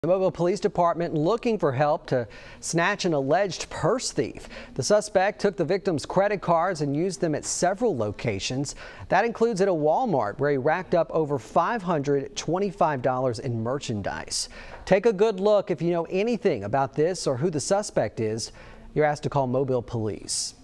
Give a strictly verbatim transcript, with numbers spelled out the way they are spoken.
The Mobile Police Department looking for help to snatch an alleged purse thief. The suspect took the victim's credit cards and used them at several locations. That includes at a Walmart where he racked up over five hundred twenty-five dollars in merchandise. Take a good look. If you know anything about this or who the suspect is, you're asked to call Mobile Police.